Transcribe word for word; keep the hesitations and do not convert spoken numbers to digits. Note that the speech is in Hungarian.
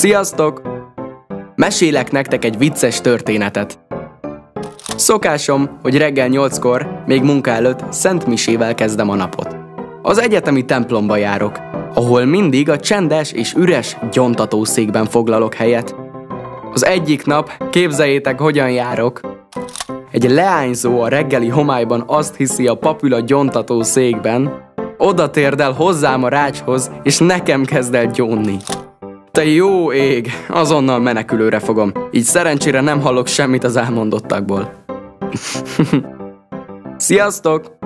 Sziasztok! Mesélek nektek egy vicces történetet. Szokásom, hogy reggel nyolckor, még munka előtt szent misével kezdem a napot. Az egyetemi templomba járok, ahol mindig a csendes és üres gyontatószékben foglalok helyet. Az egyik nap, képzeljétek, hogyan járok. Egy leányzó a reggeli homályban azt hiszi, a pap ül a gyontatószékben, oda térdel hozzám a rácshoz, és nekem kezd el gyónni. Te jó ég, azonnal menekülőre fogom, így szerencsére nem hallok semmit az elmondottakból. Sziasztok!